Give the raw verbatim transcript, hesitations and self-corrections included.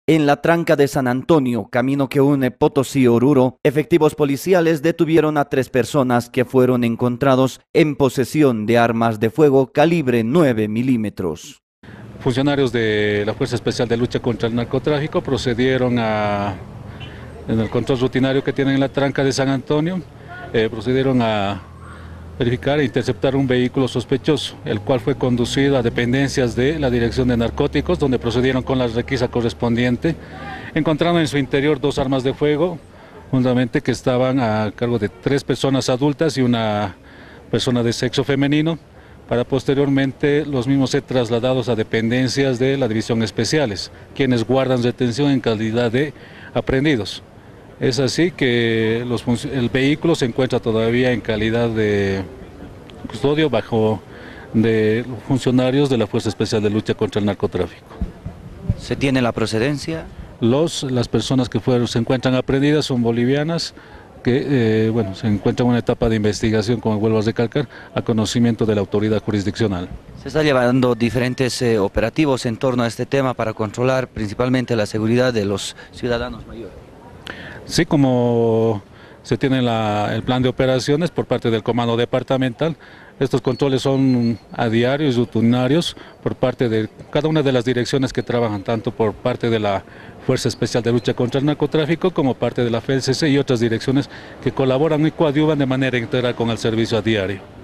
En la tranca de San Antonio, camino que une Potosí-Oruro, efectivos policiales detuvieron a tres personas que fueron encontrados en posesión de armas de fuego calibre nueve milímetros. Funcionarios de la Fuerza Especial de Lucha contra el Narcotráfico procedieron a, en el control rutinario que tienen en la tranca de San Antonio, eh, procedieron a verificar e interceptar un vehículo sospechoso, el cual fue conducido a dependencias de la Dirección de Narcóticos, donde procedieron con la requisa correspondiente, encontrando en su interior dos armas de fuego, juntamente que estaban a cargo de tres personas adultas y una persona de sexo femenino, para posteriormente los mismos ser trasladados a dependencias de la División Especiales, quienes guardan retención en calidad de aprehendidos. Es así que los, el vehículo se encuentra todavía en calidad de custodio bajo de funcionarios de la Fuerza Especial de Lucha contra el Narcotráfico. ¿Se tiene la procedencia? Los, las personas que fueron, se encuentran aprehendidas son bolivianas, que eh, bueno, se encuentran en una etapa de investigación, como vuelvo a recalcar, a conocimiento de la autoridad jurisdiccional. Se está llevando diferentes eh, operativos en torno a este tema para controlar principalmente la seguridad de los ciudadanos mayores. Sí, como se tiene la, el plan de operaciones por parte del Comando Departamental, estos controles son a diario y rutinarios por parte de cada una de las direcciones que trabajan, tanto por parte de la Fuerza Especial de Lucha contra el Narcotráfico como parte de la F E L C C y otras direcciones que colaboran y coadyuvan de manera integral con el servicio a diario.